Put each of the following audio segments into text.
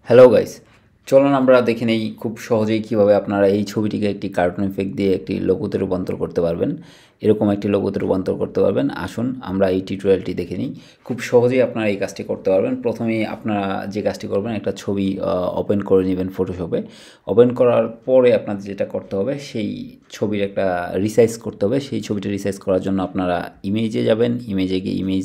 Hello guys, চলুন আমরা দেখে নেই খুব সহজেই কীভাবে আপনারা এই ছবিটিকে একটি কার্টুন ইফেক্ট দিয়ে একটি লোগোতে রূপান্তর করতে পারবেন। এরকম একটি লোগোতে রূপান্তর করতে পারবেন। আসুন আমরা এই টিউটোরিয়ালটি দেখে নিই। খুব সহজেই আপনারা এই কাজটি করতে পারবেন। প্রথমেই আপনারা যে কাজটি করবেন, একটা ছবি ওপেন করে নেবেন ফটোশপে। ওপেন করার পরে আপনাদের যেটা করতে হবে, সেই ছবির একটা রিসাইজ করতে হবে। সেই ছবিটা রিসাইজ করার জন্য আপনারা ইমেজে যাবেন, ইমেজে গিয়ে ইমেজ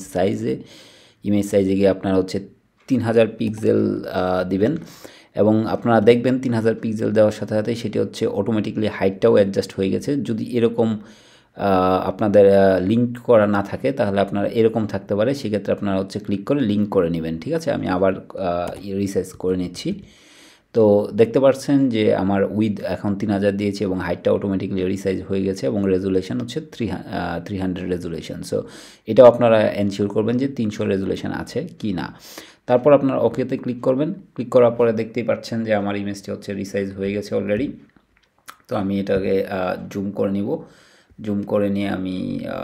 সাইজে গিয়ে আপনারা হচ্ছে 3000 পিক্সেল দিবেন এবং আপনারা দেখবেন 3000 পিক্সেল দেওয়ার সাথে সাথে সেটি হচ্ছে অটোমেটিক্যালি হাইটটাও অ্যাডজাস্ট হয়ে গেছে। যদি এরকম আপনাদের লিঙ্ক করা না থাকে তাহলে আপনারা এরকম থাকতে পারে, সেক্ষেত্রে আপনারা হচ্ছে ক্লিক করে লিঙ্ক করে নেবেন। ঠিক আছে, আমি আবার রিসাইজ করে নিচ্ছি। তো দেখতে পাচ্ছেন যে আমার উইথ এখন 3000 দিয়েছি এবং হাইটটা অটোমেটিক্যালি রিসাইজ হয়ে গেছে এবং রেজুলেশন হচ্ছে 300 রেজুলেশন। সো এটাও আপনারা এনশিওর করবেন যে 300 রেজুলেশন আছে কি না। তারপর আপনারা ওকেতে ক্লিক করবেন। ক্লিক করার পরে দেখতেই পাচ্ছেন যে আমার ইমেজটি হচ্ছে রিসাইজ হয়ে গেছে অলরেডি। তো আমি এটাকে জুম করে নিব। জুম করে নিয়ে আমি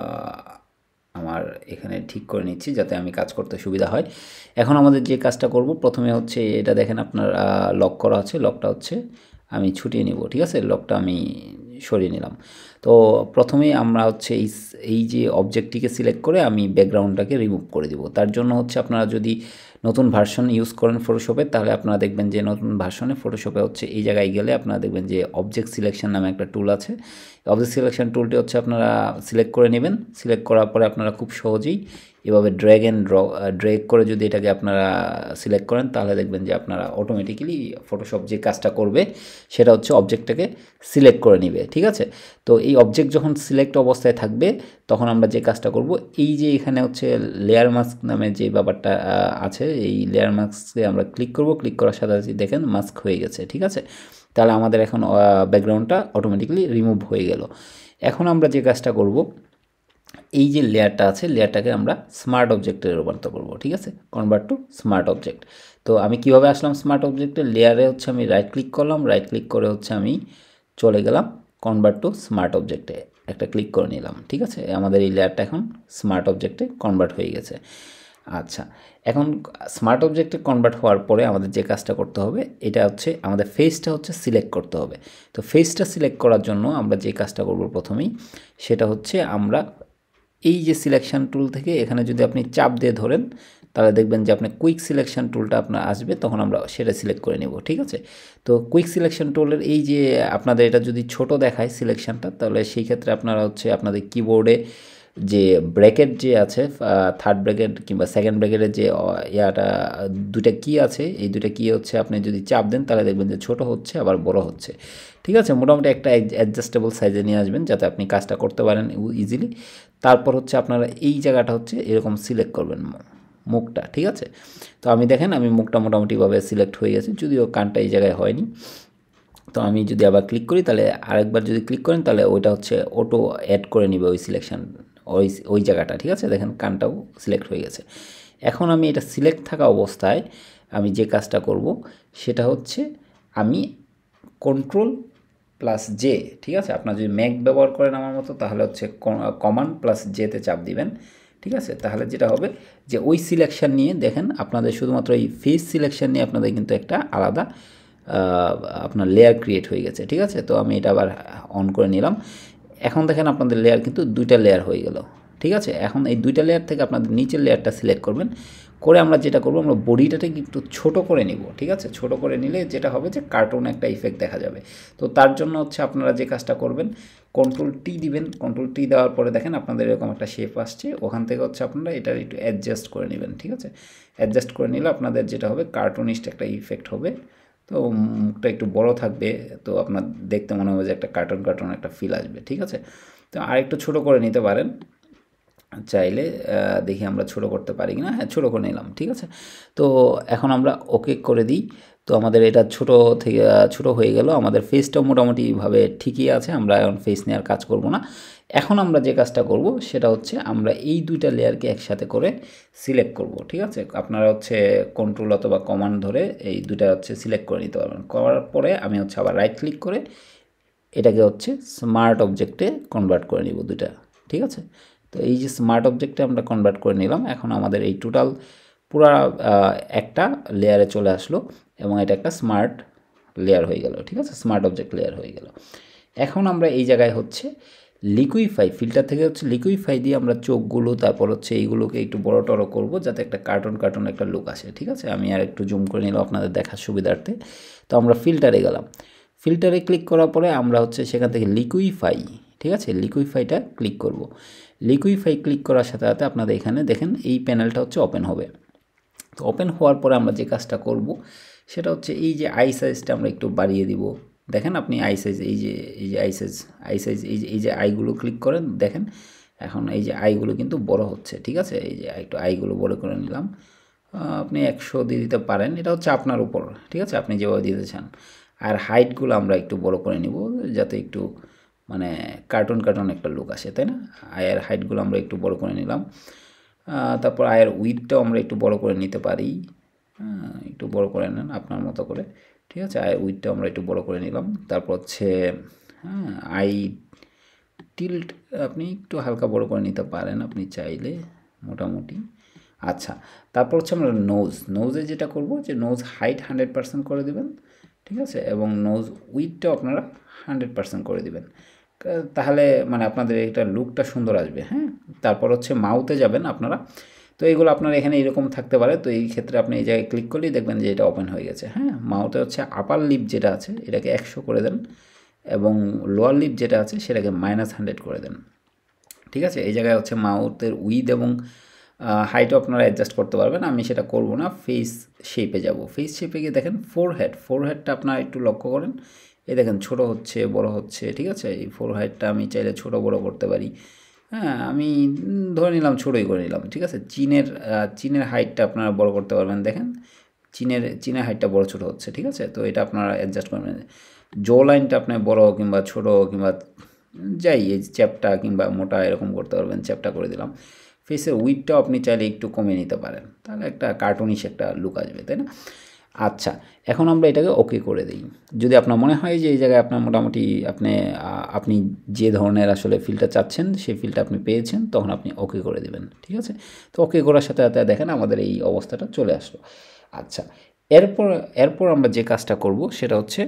আমার এখানে ঠিক করে নিচ্ছি যাতে আমি কাজ করতে সুবিধা হয়। এখন আমাদের যে কাজটা করব, প্রথমে হচ্ছে এটা দেখেন আপনার লক করা আছে, লকটা হচ্ছে আমি ছুটিয়ে নিব। ঠিক আছে, লকটা আমি সরিয়ে নিলাম। তো প্রথমেই আমরা হচ্ছে এই যে অবজেক্টটিকে সিলেক্ট করে আমি ব্যাকগ্রাউন্ডটাকে রিমুভ করে দিব। তার জন্য হচ্ছে আপনারা যদি নতুন ভার্সন ইউজ করেন ফটোশপে, তাহলে আপনারা দেখবেন যে নতুন ভার্সনে ফটোশপে হচ্ছে এই জায়গায় গেলে আপনারা দেখবেন যে অবজেক্ট সিলেকশন নামে একটা টুল আছে। অবজেক্ট সিলেকশন টুলটি হচ্ছে আপনারা সিলেক্ট করে নেবেন। সিলেক্ট করার পরে আপনারা খুব সহজেই এভাবে ড্র্যাগ করে যদি এটাকে আপনারা সিলেক্ট করেন, তাহলে দেখবেন যে আপনারা অটোমেটিক্যালি ফটোশপ যে কাজটা করবে সেটা হচ্ছে অবজেক্টটাকে সিলেক্ট করে নেবে। ঠিক আছে, তো এই অবজেক্ট যখন সিলেক্ট অবস্থায় থাকবে তখন আমরা যে কাজটা করব, এই যে এখানে হচ্ছে লেয়ার মাস্ক নামে যে ব্যাপারটা আছে, এই লেয়ার মাস্কে আমরা ক্লিক করব। ক্লিক করার সাথে সাথে দেখেন মাস্ক হয়ে গেছে। ঠিক আছে, তাহলে আমাদের এখন ব্যাকগ্রাউন্ডটা অটোমেটিক্যালি রিমুভ হয়ে গেল। এখন আমরা যে কাজটা করব, এই যে লেয়ারটা আছে, লেয়ারটাকে আমরা স্মার্ট অবজেক্টে রূপান্তর করব। ঠিক আছে, কনভার্ট টু স্মার্ট অবজেক্ট। তো আমি কিভাবে আসলাম স্মার্ট অবজেক্টে, লেয়ারে হচ্ছে আমি রাইট ক্লিক করলাম। রাইট ক্লিক করে হচ্ছে আমি চলে গেলাম কনভার্ট টু স্মার্ট অবজেক্টে, একটা ক্লিক করে নিলাম। ঠিক আছে, আমাদের এই লেয়ারটা এখন স্মার্ট অবজেক্টে কনভার্ট হয়ে গেছে। আচ্ছা, এখন স্মার্ট অবজেক্টে কনভার্ট হওয়ার পরে আমাদের যে কাজটা করতে হবে, এটা হচ্ছে আমাদের ফেসটা হচ্ছে সিলেক্ট করতে হবে। তো ফেসটা সিলেক্ট করার জন্য আমরা যে কাজটা করব প্রথমেই, সেটা হচ্ছে আমরা এই যে সিলেকশন টুল থেকে এখানে যদি আপনি চাপ দিয়ে ধরেন, তাহলে দেখবেন যে আপনি কুইক সিলেকশন টুলটা আপনার আসবে, তখন আমরা সেটা সিলেক্ট করে নেব। ঠিক আছে, তো কুইক সিলেকশন টুলের এই যে আপনাদের এটা যদি ছোট দেখায় সিলেকশনটা, তাহলে সেই ক্ষেত্রে আপনারা হচ্ছে আপনাদের কিবোর্ডে যে ব্র্যাকেট যে আছে, থার্ড ব্র্যাকেট কিংবা সেকেন্ড ব্র্যাকেটের যে ইয়াটা দুটা কি আছে, এই দুটা কি হচ্ছে আপনি যদি চাপ দেন তাহলে দেখবেন যে ছোট হচ্ছে আবার বড় হচ্ছে। ঠিক আছে, মোটামুটি একটা অ্যাডজাস্টেবল সাইজে নিয়ে আসবেন যাতে আপনি কাজটা করতে পারেন ইজিলি। তারপর হচ্ছে আপনারা এই জায়গাটা হচ্ছে এরকম সিলেক্ট করবেন মুখটা। ঠিক আছে, তো আমি দেখেন আমি মুখটা মোটামুটিভাবে সিলেক্ট হয়ে গেছে, যদিও কানটা এই জায়গায় হয়নি। তো আমি যদি আবার ক্লিক করি, তাহলে আরেকবার যদি ক্লিক করেন তাহলে ওইটা হচ্ছে অটো অ্যাড করে নিবে ওই সিলেকশন ওই জায়গাটা। ঠিক আছে, দেখেন কানটাও সিলেক্ট হয়ে গেছে। এখন আমি এটা সিলেক্ট থাকা অবস্থায় আমি যে কাজটা করব সেটা হচ্ছে আমি কন্ট্রোল প্লাস জে, ঠিক আছে, আপনারা যদি ম্যাক ব্যবহার করেন আমার মতো, তাহলে হচ্ছে কমান্ড প্লাস জেতে চাপ দিবেন। ঠিক আছে, তাহলে যেটা হবে যে ওই সিলেকশান নিয়ে দেখেন আপনাদের শুধুমাত্র এই ফেস সিলেকশান নিয়ে আপনাদের কিন্তু একটা আলাদা আপনার লেয়ার ক্রিয়েট হয়ে গেছে। ঠিক আছে, তো আমি এটা আবার অন করে নিলাম। এখন দেখেন আপনাদের লেয়ার কিন্তু দুইটা লেয়ার হয়ে গেল। ঠিক আছে, এখন এই দুইটা লেয়ার থেকে আপনাদের নিচের লেয়ারটা সিলেক্ট করবেন। করে আমরা যেটা করবো, আমরা বডিটাকে একটু ছোট করে নিব। ঠিক আছে, ছোট করে নিলে যেটা হবে যে কার্টুন একটা ইফেক্ট দেখা যাবে। তো তার জন্য হচ্ছে আপনারা যে কাজটা করবেন, কন্ট্রোল টি দিবেন। কন্ট্রোল টি দেওয়ার পরে দেখেন আপনাদের এরকম একটা শেপ আসছে, ওখান থেকে হচ্ছে আপনারা এটা একটু অ্যাডজাস্ট করে নেবেন। ঠিক আছে, অ্যাডজাস্ট করে নিলে আপনাদের যেটা হবে কার্টুনিস্ট একটা ইফেক্ট হবে। তো মুখটা একটু বড় থাকবে, তো আপনার দেখতে মনে হবে যে একটা কার্টুন একটা ফিল আসবে। ঠিক আছে, তো আরেকটু ছোটো করে নিতে পারেন চাইলে। দেখি আমরা ছোট করতে পারি কিনা। হ্যাঁ, ছোটো করে নিলাম। ঠিক আছে, তো এখন আমরা ওকে করে দিই। তো আমাদের এটা ছোট থেকে ছোট হয়ে গেল। আমাদের ফেসটাও মোটামুটিভাবে ঠিকই আছে, আমরা এখন ফেস নেওয়ার কাজ করব না। এখন আমরা যে কাজটা করব সেটা হচ্ছে আমরা এই দুইটা লেয়ারকে একসাথে করে সিলেক্ট করব। ঠিক আছে, আপনারা হচ্ছে কন্ট্রোল অথবা কমান্ড ধরে এই দুইটা হচ্ছে সিলেক্ট করে নিতে পারবেন। করার পরে আমি হচ্ছে আবার রাইট ক্লিক করে এটাকে হচ্ছে স্মার্ট অবজেক্টে কনভার্ট করে নিব দুইটা। ঠিক আছে, তো এই যে স্মার্ট অবজেক্টে আমরা কনভার্ট করে নিলাম। এখন আমাদের এই টোটাল পুরা একটা লেয়ারে চলে আসলো এবং এটা একটা স্মার্ট লেয়ার হয়ে গেল, ঠিক আছে, স্মার্ট অবজেক্ট লেয়ার হয়ে গেল। এখন আমরা এই জায়গায় হচ্ছে লিকুইফাই, ফিল্টার থেকে হচ্ছে লিকুইফাই দিয়ে আমরা চোখগুলো তারপর হচ্ছে এইগুলোকে একটু বড় টড়ো করবো যাতে একটা কার্টুন একটা লুক আসে, ঠিক আছে। আমি আর একটু জুম করে নিলাম আপনাদের দেখার সুবিধার্থে। তো আমরা ফিল্টারে গেলাম, ফিল্টারে ক্লিক করার পরে আমরা হচ্ছে সেখান থেকে লিকুইফাই, ঠিক আছে, লিকুইফাইটা ক্লিক করব। লিকুইফাই ক্লিক করার সাথে সাথে আপনাদের এখানে দেখেন এই প্যানেলটা হচ্ছে ওপেন হবে। তো ওপেন হওয়ার পরে আমরা যে কাজটা করব সেটা হচ্ছে এই যে আই সাইজটা আমরা একটু বাড়িয়ে দিব। দেখেন আপনি আই সাইজ, এই যে আই সাইজ এই যে আইগুলো ক্লিক করেন, দেখেন এখন এই যে আইগুলো কিন্তু বড় হচ্ছে, ঠিক আছে। এই যে একটু আইগুলো বড় করে নিলাম, আপনি 100 দিয়ে দিতে পারেন, এটা হচ্ছে আপনার উপর, ঠিক আছে, আপনি যেভাবে দিতে চান। আর হাইটগুলো আমরা একটু বড় করে নিব যাতে একটু মানে কার্টুন একটা লুক আসে, তাই না। আয়ের হাইটগুলো আমরা একটু বড় করে নিলাম। তারপর আয়ের উইথটাও আমরা একটু বড় করে নিতে পারি, একটু বড় করে নেন আপনার মতো করে, ঠিক আছে। আয়ের উইথটাও আমরা একটু বড় করে নিলাম। তারপর হচ্ছে আই টিল্ট আপনি একটু হালকা বড় করে নিতে পারেন আপনি চাইলে, মোটামুটি। আচ্ছা, তারপর হচ্ছে আমরা নোজে যেটা করব যে নোজ হাইট 100% করে দেবেন, ঠিক আছে, এবং নোজ উইথটাও আপনারা 100% করে দিবেন, তাহলে মানে আপনাদের এটা লুকটা সুন্দর আসবে। হ্যাঁ, তারপর হচ্ছে মাউথে যাবেন আপনারা। তো এইগুলো আপনার এখানে এরকম থাকতে পারে, তো এই ক্ষেত্রে আপনি এই জায়গায় ক্লিক করলেই দেখবেন যে এটা ওপেন হয়ে গেছে। হ্যাঁ, মাউথে হচ্ছে আপার লিপ যেটা আছে এটাকে 100 করে দেন এবং লোয়ার লিপ যেটা আছে সেটাকে -100 করে দেন, ঠিক আছে। এই জায়গায় হচ্ছে মাউথের উইথ এবং হাইটও আপনারা অ্যাডজাস্ট করতে পারবেন, আমি সেটা করব না। ফেস শেপে যাব, ফেস শেপে গিয়ে দেখেন ফোরহেডটা আপনারা একটু লক্ষ্য করেন, এই দেখেন ছোট হচ্ছে বড় হচ্ছে, ঠিক আছে। এই ফোরহেডটা আমি চাইলে ছোট বড় করতে পারি। হ্যাঁ, আমি ধরে নিলাম ছোটোই করে নিলাম, ঠিক আছে। চিনের হাইটটা আপনারা বড় করতে পারবেন, দেখেন চিনের হাইটটা বড় ছোট হচ্ছে, ঠিক আছে। তো এটা আপনারা অ্যাডজাস্ট করবেন। জো লাইনটা আপনি বড় কিংবা ছোট কিংবা যাই এই চ্যাপটা কিংবা মোটা এরকম করতে পারবেন, চ্যাপটা করে দিলাম। ফেসের উইথটাও আপনি চাইলে একটু কমিয়ে নিতে পারেন, তাহলে একটা কার্টুনিশ একটা লুক আসবে, তাই না। আচ্ছা, এখন আমরা এটাকে ওকে করে দিই। যদি আপনার মনে হয় যে এই জায়গায় আপনার মোটামুটি আপনি যে ধরনের আসলে ফিলটা চাচ্ছেন সেই ফিলটা আপনি পেয়েছেন, তখন আপনি ওকে করে দেবেন, ঠিক আছে। তো ওকে করার সাথে সাথে দেখেন আমাদের এই অবস্থাটা চলে আসলো। আচ্ছা, এরপর আমরা যে কাজটা করব সেটা হচ্ছে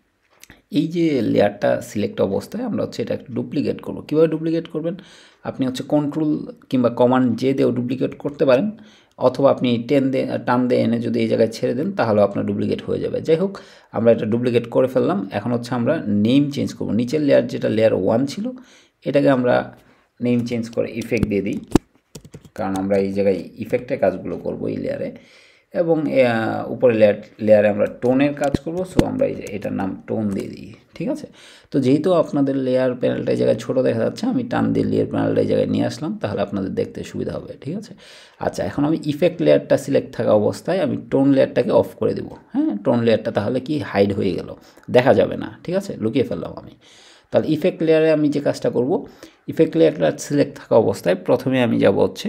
এই যে লেয়ারটা সিলেক্ট অবস্থায় আমরা হচ্ছে এটা একটু ডুপ্লিকেট করব। কীভাবে ডুপ্লিকেট করবেন, আপনি হচ্ছে কন্ট্রোল কিংবা কমান্ড যে দিয়েও ডুপ্লিকেট করতে পারেন, অথবা আপনি টান দিয়ে এনে যদি এই জায়গায় ছেড়ে দেন তাহলেও আপনার ডুপ্লিকেট হয়ে যাবে। যাই হোক, আমরা এটা ডুপ্লিকেট করে ফেললাম। এখন হচ্ছে আমরা নেম চেঞ্জ করব। নিচের লেয়ার যেটা লেয়ার 1 ছিল এটাকে আমরা নেম চেঞ্জ করে ইফেক্ট দিয়ে দিই, কারণ আমরা এই জায়গায় ইফেক্টের কাজগুলো করব এই লেয়ারে। এবং উপরে লেয়ারে আমরা টোনের কাজ করব, সো আমরা এটার নাম টোন দিয়ে দিই, ঠিক আছে। তো যেহেতু আপনাদের লেয়ার প্যানেলটা এই জায়গায় ছোটো দেখা যাচ্ছে, আমি টান দিয়ে লেয়ার প্যানেলটা এই জায়গায় নিয়ে আসলাম, তাহলে আপনাদের দেখতে সুবিধা হবে, ঠিক আছে। আচ্ছা, এখন আমি ইফেক্ট লেয়ারটা সিলেক্ট থাকা অবস্থায় আমি টোন লেয়ারটাকে অফ করে দেবো। হ্যাঁ, টোন লেয়ারটা তাহলে কি হাইড হয়ে গেল, দেখা যাবে না, ঠিক আছে, লুকিয়ে ফেললাম আমি। তাহলে ইফেক্ট লেয়ারে আমি যে কাজটা করব, ইফেক্ট লেয়ারটা সিলেক্ট থাকা অবস্থায় প্রথমে আমি যাব হচ্ছে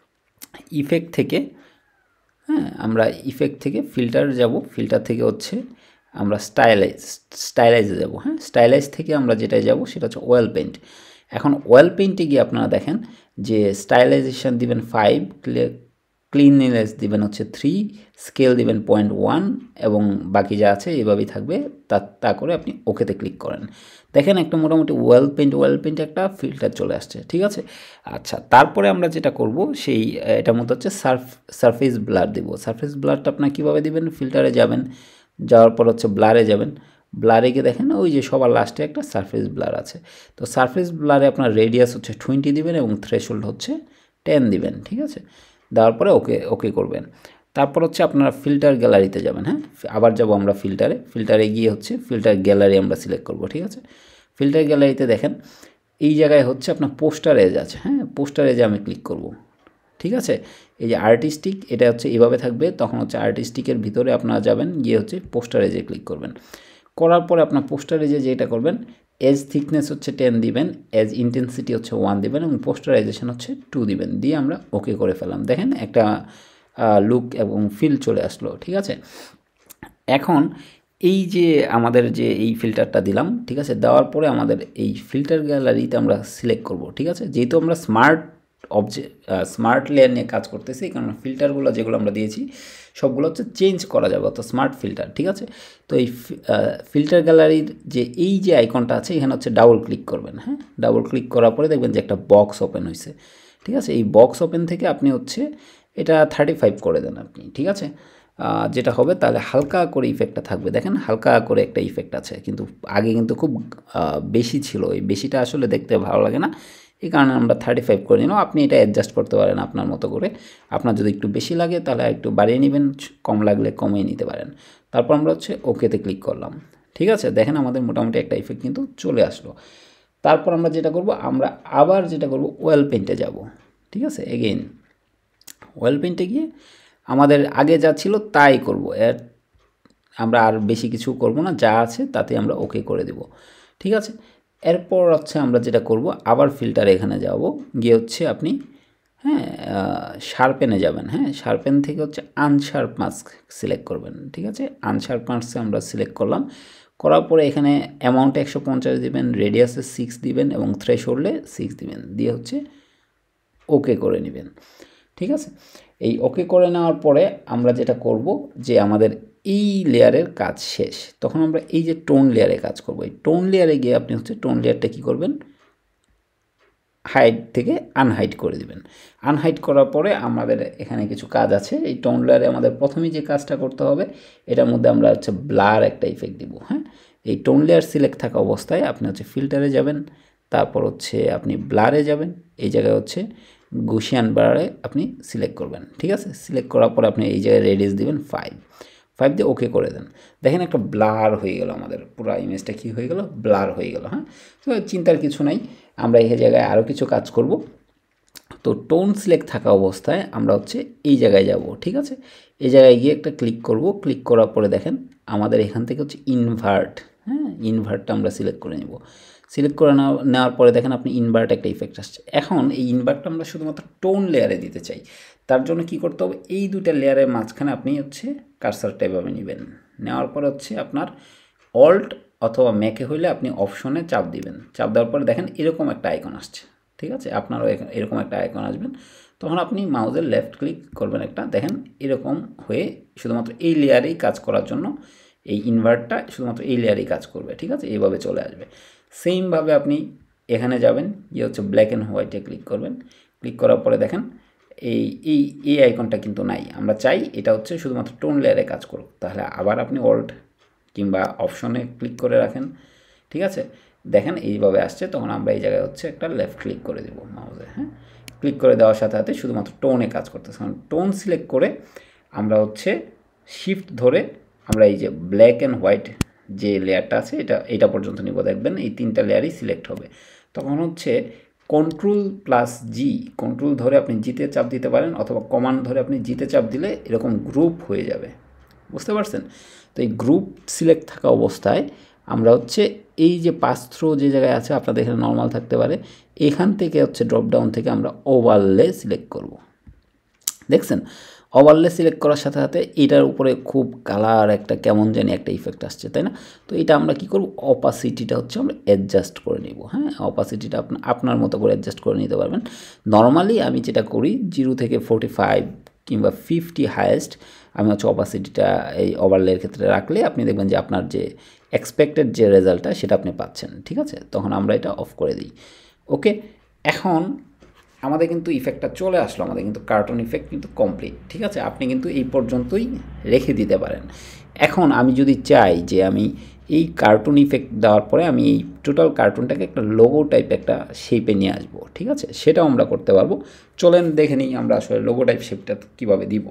ইফেক্ট থেকে, হ্যাঁ, আমরা ইফেক্ট থেকে ফিল্টার যাব, ফিল্টার থেকে হচ্ছে আমরা স্টাইলাইজে যাব। হ্যাঁ, স্টাইলাইজ থেকে আমরা যেটাই যাব সেটা হচ্ছে ওয়েল পেইন্ট। এখন ওয়েল পেইন্টে গিয়ে আপনারা দেখেন যে স্টাইলাইজেশন দিবেন 5, ক্লিননেস দিবেন হচ্ছে 3, স্কেল দিবেন 0.1 এবং বাকি যা আছে এভাবেই থাকবে। তা করে আপনি ওকেতে ক্লিক করেন, দেখেন একটা মোটামুটি ওয়েল পেইন্ট একটা ফিল্টার চলে আসছে, ঠিক আছে। আচ্ছা, তারপরে আমরা যেটা করব সেই এটার মধ্যে হচ্ছে সারফেস ব্লার দেব। সারফেস ব্লারটা আপনার কীভাবে দিবেন, ফিল্টারে যাবেন, যাওয়ার পর হচ্ছে ব্লারে যাবেন, ব্লারে গিয়ে দেখেন ওই যে সবার লাস্টে একটা সারফেস ব্লার আছে। তো সারফেস ব্লারে আপনার রেডিয়াস হচ্ছে 20 দিবেন এবং থ্রেশহোল্ড হচ্ছে 10 দিবেন, ঠিক আছে। দেওয়ার পরে ওকে করবেন। তারপর হচ্ছে আপনারা ফিল্টার গ্যালারিতে যাবেন। হ্যাঁ, আবার যাব আমরা ফিল্টারে গিয়ে হচ্ছে ফিল্টার গ্যালারি আমরা সিলেক্ট করব, ঠিক আছে। ফিল্টার গ্যালারিতে দেখেন এই জায়গায় হচ্ছে আপনার পোস্টার এজ আছে। হ্যাঁ, পোস্টার এজে আমি ক্লিক করব, ঠিক আছে। এই যে আর্টিস্টিক এটা হচ্ছে এভাবে থাকবে, তখন হচ্ছে আর্টিস্টিকের ভিতরে আপনারা যাবেন, গিয়ে হচ্ছে পোস্টার এজে ক্লিক করবেন। করার পরে আপনার পোস্টার এজে যেটা করবেন, এজ থিকনেস হচ্ছে 10 দিবেন, এজ ইন্টেন্সিটি হচ্ছে 1 দিবেন এবং পোস্টারাইজেশন হচ্ছে 2 দিবেন, দিয়ে আমরা ওকে করে ফেললাম। দেখেন একটা লুক এবং ফিল চলে আসলো, ঠিক আছে। এখন এই যে আমাদের যে এই ফিল্টারটা দিলাম, ঠিক আছে, দেওয়ার পরে আমাদের এই ফিল্টার গ্যালারিতে আমরা সিলেক্ট করব, ঠিক আছে। যেহেতু আমরা স্মার্ট স্মার্ট লেয়ার নিয়ে কাজ করতেছি, কারণ ফিল্টারগুলো যেগুলো আমরা দিয়েছি সবগুলো হচ্ছে চেঞ্জ করা যাবে, অর্থাৎ স্মার্ট ফিল্টার। ঠিক আছে, তো এই ফিল্টার গ্যালারির যে এই যে আইকনটা আছে এখানে হচ্ছে ডাবল ক্লিক করবেন। হ্যাঁ, ডাবল ক্লিক করার পরে দেখবেন যে একটা বক্স ওপেন হয়েছে। ঠিক আছে, এই বক্স ওপেন থেকে আপনি হচ্ছে এটা 35 করে দেন আপনি। ঠিক আছে, যেটা হবে তাহলে হালকা করে ইফেক্টটা থাকবে। দেখেন হালকা করে একটা ইফেক্ট আছে, কিন্তু আগে কিন্তু খুব বেশি ছিল। এই বেশিটা আসলে দেখতে ভালো লাগে না, এই কারণে আমরা 35 করে নিলাম। আপনি এটা অ্যাডজাস্ট করতে পারেন আপনার মতো করে। আপনার যদি একটু বেশি লাগে তাহলে একটু বাড়িয়ে নেবেন, কম লাগলে কমিয়ে নিতে পারেন। তারপর আমরা হচ্ছে ওকেতে ক্লিক করলাম। ঠিক আছে, দেখেন আমাদের মোটামুটি একটা ইফেক্ট কিন্তু চলে আসলো। তারপর আমরা যেটা করব, আমরা আবার যেটা করব, ওয়েল পেইন্টে যাব। ঠিক আছে, এগেইন ওয়েল পেইন্টে গিয়ে আমাদের আগে যা ছিল তাই করব, আমরা আর বেশি কিছু করব না, যা আছে তাতে আমরা ওকে করে দেব। ঠিক আছে, এরপর হচ্ছে আমরা যেটা করব, আবার ফিল্টার এখানে যাব, গিয়ে হচ্ছে আপনি হ্যাঁ শার্পেনে যাবেন। হ্যাঁ, শার্পেন থেকে হচ্ছে আনশার্প মাস্ক সিলেক্ট করবেন। ঠিক আছে, আনশার্প মাস্কে আমরা সিলেক্ট করলাম, করার পরে এখানে অ্যামাউন্টে 150 দিবেন, রেডিয়াসে 6 দিবেন এবং থ্রেশহোল্ডে 6 দিবেন, দিয়ে হচ্ছে ওকে করে নেবেন। ঠিক আছে, এই ওকে করে নেওয়ার পরে আমরা যেটা করব যে আমাদের এই লেয়ারের কাজ শেষ, তখন আমরা এই যে টোন লেয়ারে কাজ করব। এই টোন লেয়ারে গিয়ে আপনি হচ্ছে টোন লেয়ারটা কী করবেন, হাইড থেকে আনহাইড করে দিবেন। আনহাইড করার পরে আমাদের এখানে কিছু কাজ আছে। এই টোন লেয়ারে আমাদের প্রথমেই যে কাজটা করতে হবে, এটার মধ্যে আমরা হচ্ছে ব্লার একটা ইফেক্ট দিব। হ্যাঁ, এই টোন লেয়ার সিলেক্ট থাকা অবস্থায় আপনি হচ্ছে ফিল্টারে যাবেন, তারপর হচ্ছে আপনি ব্লারে যাবেন, এই জায়গায় হচ্ছে গুশিয়ান ব্লারে আপনি সিলেক্ট করবেন। ঠিক আছে, সিলেক্ট করার পর আপনি এই জায়গায় রেডিয়াস দিবেন 5 দিয়ে ওকে করে দেন। দেখেন একটা ব্লার হয়ে গেল, আমাদের পুরো ইমেজটা কী হয়ে গেল, ব্লার হয়ে গেল। হ্যাঁ, তো চিন্তার কিছু নাই, আমরা এই জায়গায় আরও কিছু কাজ করব। তো টোন সিলেক্ট থাকা অবস্থায় আমরা হচ্ছে এই জায়গায় যাব। ঠিক আছে, এই জায়গায় গিয়ে একটা ক্লিক করব, ক্লিক করার পরে দেখেন আমাদের এখান থেকে হচ্ছে ইনভার্ট। হ্যাঁ, ইনভার্টটা আমরা সিলেক্ট করে নেব। সিলেক্ট করে নেওয়ার পরে দেখেন আপনি ইনভার্ট একটা ইফেক্ট আসছে। এখন এই ইনভার্টটা আমরা শুধুমাত্র টোন লেয়ারে দিতে চাই, তার জন্য কি করতে হবে, এই দুইটা লেয়ারের মাঝখানে আপনি হচ্ছে কার্সারটা এভাবে নেবেন, নেওয়ার পর হচ্ছে আপনার অল্ট অথবা ম্যাকে হইলে আপনি অপশনে চাপ দিবেন। চাপ দেওয়ার পরে দেখেন এরকম একটা আইকন আসছে। ঠিক আছে, আপনারও এরকম একটা আইকন আসবেন, তখন আপনি মাউজের লেফট ক্লিক করবেন একটা, দেখেন এরকম হয়ে শুধুমাত্র এই লেয়ারেই কাজ করার জন্য এই ইনভার্টটা শুধুমাত্র এই লেয়ারেই কাজ করবে। ঠিক আছে, এইভাবে চলে আসবে। সেমভাবে আপনি এখানে যাবেন, ইয়ে হচ্ছে ব্ল্যাক অ্যান্ড হোয়াইটে ক্লিক করবেন। ক্লিক করার পরে দেখেন এই এই এই আইকনটা কিন্তু নাই, আমরা চাই এটা হচ্ছে শুধুমাত্র টোন লেয়ারে কাজ করুক। তাহলে আবার আপনি অল্ট কিংবা অপশনে ক্লিক করে রাখেন। ঠিক আছে, দেখেন এইভাবে আসছে, তখন আমরা এই জায়গায় হচ্ছে একটা লেফট ক্লিক করে দেবো মাউজে। হ্যাঁ, ক্লিক করে দেওয়ার সাথে সাথে শুধুমাত্র টোনে কাজ করতেছে, কারণ টোন সিলেক্ট করে আমরা হচ্ছে শিফট ধরে আমরা এই যে ব্ল্যাক অ্যান্ড হোয়াইট যে লেয়ারটা আছে এটা পর্যন্ত নিব। দেখবেন এই তিনটা লেয়ারই সিলেক্ট হবে। তখন হচ্ছে কন্ট্রোল+G, কন্ট্রোল ধরে আপনি জিতে চাপ দিতে পারেন, অথবা কমান্ড ধরে আপনি জিতে চাপ দিলে এরকম গ্রুপ হয়ে যাবে। বুঝতে পারছেন? তো এই গ্রুপ সিলেক্ট থাকা অবস্থায় আমরা হচ্ছে এই যে পাস থ্রো যে জায়গায় আছে, আপনাদের এখানে নর্মাল থাকতে পারে, এখান থেকে হচ্ছে ড্রপ ডাউন থেকে আমরা ওভারলে সিলেক্ট করব। দেখছেন, ওভারলে সিলেক্ট করার সাথে সাথে এটার উপরে খুব কালার একটা কেমন জানি একটা ইফেক্ট আসছে, তাই না? তো এটা আমরা কি করব, অপাসিটিটা হচ্ছে আমরা অ্যাডজাস্ট করে নিব। হ্যাঁ, অপাসিটিটা আপনার মতো করে অ্যাডজাস্ট করে নিতে পারবেন। নর্মালি আমি যেটা করি 0 থেকে 45 কিংবা 50 হায়েস্ট আমি হচ্ছে অপাসিটিটা এই ওভারলের ক্ষেত্রে রাখলে আপনি দেখবেন যে আপনার যে এক্সপেক্টেড যে রেজাল্টটা সেটা আপনি পাচ্ছেন। ঠিক আছে, তখন আমরা এটা অফ করে দিই। ওকে, এখন আমাদের কিন্তু ইফেক্টটা চলে আসলো, আমাদের কিন্তু কার্টুন ইফেক্ট কিন্তু কমপ্লিট। ঠিক আছে, আপনি কিন্তু এই পর্যন্তই রেখে দিতে পারেন। এখন আমি যদি চাই যে আমি এই কার্টুন ইফেক্ট দেওয়ার পরে আমি এই টোটাল কার্টুনটাকে একটা লোগো টাইপ একটা শেপে নিয়ে আসবো, ঠিক আছে, সেটাও আমরা করতে পারবো। চলেন দেখে নিই আমরা আসলে লোগো টাইপ শেপটা কীভাবে দিব।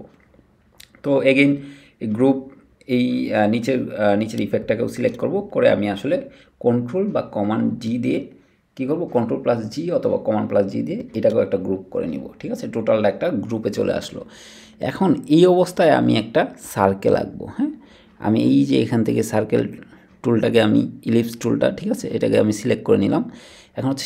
তো এগেইন এই গ্রুপ এই নিচের ইফেক্টটাকেও সিলেক্ট করব, করে আমি আসলে কন্ট্রোল বা কমান্ড জি দিয়ে কী করবো, কন্ট্রোল+G অথবা কমান্ড+G দিয়ে এটাকেও একটা গ্রুপ করে নিব। ঠিক আছে, টোটালটা একটা গ্রুপে চলে আসলো। এখন এই অবস্থায় আমি একটা সার্কেল আঁকবো। হ্যাঁ, আমি এই যে এখান থেকে সার্কেল টুলটাকে আমি ইলিপস টুলটা, ঠিক আছে, এটাকে আমি সিলেক্ট করে নিলাম। এখন হচ্ছে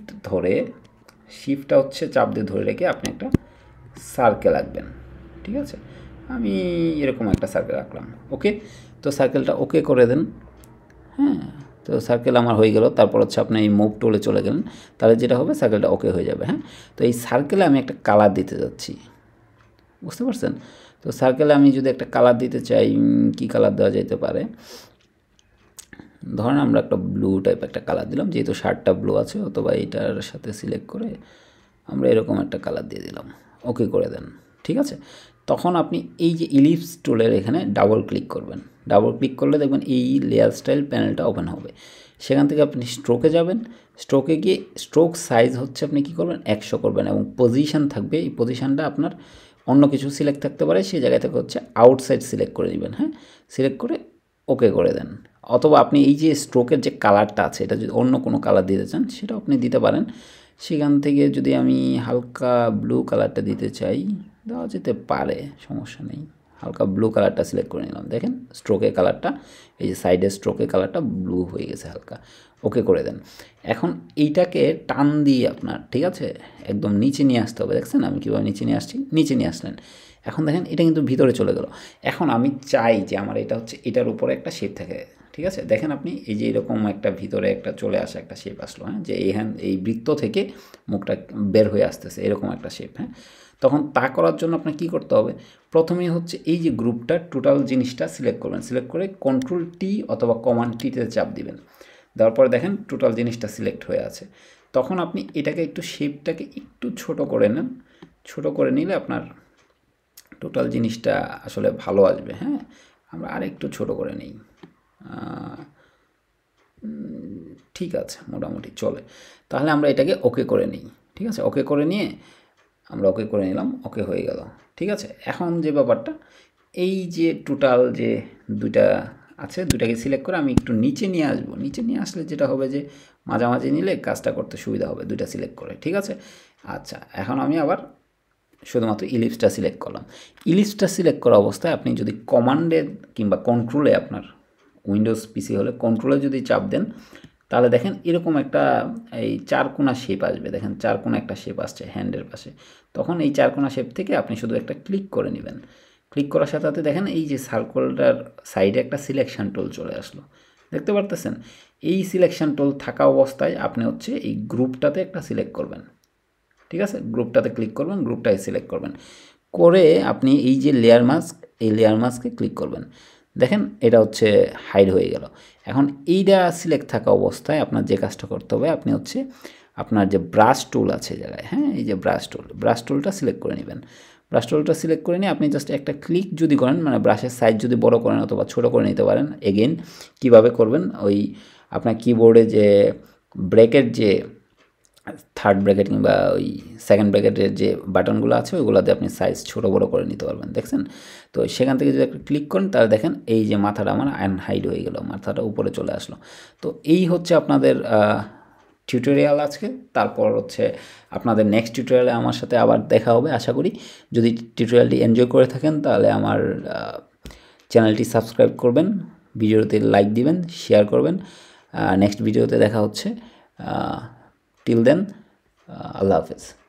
শিফটটা হচ্ছে চাপ দিয়ে ধরে রেখে আপনি একটা সার্কেল আঁকবেন। ঠিক আছে, আমি এরকম একটা সার্কেল আঁকলাম। ওকে, তো সার্কেলটা ওকে করে দেন। হ্যাঁ, তো তো সার্কেল আমার হয়ে গেল। তারপর হচ্ছে আপনি এই মুভ টুলে চলে গেলেন, তাহলে যেটা হবে সার্কেলটা ওকে হয়ে যাবে। হ্যাঁ, তো এই সার্কেলে আমি একটা কালার দিতে যাচ্ছি, বুঝতে পারছেন? তো সার্কেলে আমি যদি একটা কালার দিতে চাই, কি কালার দেওয়া যেতে পারে, ধরেন আমরা একটা ব্লু টাইপ একটা কালার দিলাম, যেহেতু শার্টটা ব্লু আছে, অথবা এইটার সাথে সিলেক্ট করে আমরা এরকম একটা কালার দিয়ে দিলাম, ওকে করে দেন। ঠিক আছে, তখন আপনি এই যে ইলিপস টুলের এখানে ডাবল ক্লিক করবেন। ডাবল ক্লিক করলে দেখবেন এই লেয়ার স্টাইল প্যানেলটা ওপেন হবে। সেখান থেকে আপনি স্ট্রোকে যাবেন, স্ট্রোকে গিয়ে স্ট্রোক সাইজ হচ্ছে আপনি কী করবেন 100 করবেন, এবং পজিশান থাকবে, এই পজিশানটা আপনার অন্য কিছু সিলেক্ট থাকতে পারে, সেই জায়গা থেকে হচ্ছে আউটসাইড সিলেক্ট করে নেবেন। হ্যাঁ, সিলেক্ট করে ওকে করে দেন। অথবা আপনি এই যে স্ট্রোকের যে কালারটা আছে, এটা যদি অন্য কোনো কালার দিতে চান সেটাও আপনি দিতে পারেন। সেখান থেকে যদি আমি হালকা ব্লু কালারটা দিতে চাই, দেওয়া যেতে পারে, সমস্যা নেই। হালকা ব্লু কালারটা সিলেক্ট করে নিলাম, দেখেন স্ট্রোকের কালারটা, এই যে সাইডের স্ট্রোকের কালারটা ব্লু হয়ে গেছে হালকা, ওকে করে দেন। এখন এইটাকে টান দিয়ে আপনার, ঠিক আছে, একদম নিচে নিয়ে আসতে হবে। দেখছেন আমি কীভাবে নিচে নিয়ে আসছি, নিচে নিয়ে আসলেন। এখন দেখেন এটা কিন্তু ভিতরে চলে গেল। এখন আমি চাই যে আমার এটা হচ্ছে এটার উপরে একটা শেপ থাকে, ঠিক আছে, দেখেন আপনি এই যে এরকম একটা ভিতরে একটা চলে আসা একটা শেপ আসলো। হ্যাঁ, যে এই বৃত্ত থেকে মুখটা বের হয়ে আসতেছে এরকম একটা শেপ। হ্যাঁ, তখন তা করার জন্য আপনার কী করতে হবে, প্রথমেই হচ্ছে এই যে গ্রুপটা টোটাল জিনিসটা সিলেক্ট করবেন, সিলেক্ট করে কন্ট্রোল টি অথবা কমান্ড টিতে চাপ দিবেন। দেওয়ার পরে দেখেন টোটাল জিনিসটা সিলেক্ট হয়ে আছে। তখন আপনি এটাকে একটু শেপটাকে একটু ছোট করে নেন, ছোট করে নিলে আপনার টোটাল জিনিসটা আসলে ভালো আসবে। হ্যাঁ, আমরা আরেকটু ছোট করে নিই, ঠিক আছে, মোটামুটি চলে। তাহলে আমরা এটাকে ওকে করে নিই, ঠিক আছে, ওকে করে নিয়ে আমরা ওকে করে নিলাম, ওকে হয়ে গেল। ঠিক আছে, এখন যে ব্যাপারটা, এই যে টোটাল যে দুইটা আছে, দুটাকে সিলেক্ট করে আমি একটু নিচে নিয়ে আসবো। নিচে নিয়ে আসলে যেটা হবে যে মাঝামাঝি নিলে কাজটা করতে সুবিধা হবে, দুইটা সিলেক্ট করে। ঠিক আছে, আচ্ছা, এখন আমি আবার শুধুমাত্র ইলিপসটা সিলেক্ট করলাম। ইলিপসটা সিলেক্ট করা অবস্থায় আপনি যদি কমান্ডে কিংবা কন্ট্রোলে, আপনার উইন্ডোজ পিসি হলে কন্ট্রোলে যদি চাপ দেন, তাহলে দেখেন এরকম একটা এই চারকোনা শেপ আসবে। দেখেন চারকোনা একটা শেপ আসছে হ্যান্ডের পাশে। তখন এই চারকোনা শেপ থেকে আপনি শুধু একটা ক্লিক করে নেবেন। ক্লিক করার সাথে সাথে দেখেন এই যে সার্কেলটার সাইডে একটা সিলেকশন টুল চলে আসলো, দেখতে পারতেছেন? এই সিলেকশন টুল থাকা অবস্থায় আপনি হচ্ছে এই গ্রুপটাতে একটা সিলেক্ট করবেন। ঠিক আছে, গ্রুপটাতে ক্লিক করবেন, গ্রুপটাই সিলেক্ট করবেন, করে আপনি এই যে লেয়ার মাস্ক, এই লেয়ার মাস্কে ক্লিক করবেন। দেখেন এটা হচ্ছে হাইড হয়ে গেল। এখন এইটা সিলেক্ট থাকা অবস্থায় আপনার যে কাজটা করতে হবে, আপনি হচ্ছে আপনার যে ব্রাশ টুল আছে জায়গায়, হ্যাঁ, এই যে ব্রাশ টুলটা সিলেক্ট করে নেবেন। ব্রাশ টুলটা সিলেক্ট করে নিয়ে আপনি জাস্ট একটা ক্লিক যদি করেন, মানে ব্রাশের সাইজ যদি বড় করেন অথবা ছোটো করে নিতে পারেন। এগেইন কীভাবে করবেন, ওই আপনার কিবোর্ডে যে ব্রেকের যে থার্ড ব্র্যাকেট কিংবা ওই সেকেন্ড ব্র্যাকেটের যে বাটনগুলো আছে ওইগুলোতে আপনি সাইজ ছোটো বড়ো করে নিতে পারবেন, দেখছেন? তো সেখান থেকে যদি একটা ক্লিক করেন, তাহলে দেখেন এই যে মাথাটা আমার আনহাইড হয়ে গেল, মাথাটা উপরে চলে আসলো। তো এই হচ্ছে আপনাদের টিউটোরিয়াল আজকে। তারপর হচ্ছে আপনাদের নেক্সট টিউটোরিয়ালে আমার সাথে আবার দেখা হবে আশা করি। যদি টিউটোরিয়ালটি এনজয় করে থাকেন তাহলে আমার চ্যানেলটি সাবস্ক্রাইব করবেন, ভিডিওতে লাইক দিবেন, শেয়ার করবেন। নেক্সট ভিডিওতে দেখা হচ্ছে। টিল দেন, আল্লাহ হাফেজ।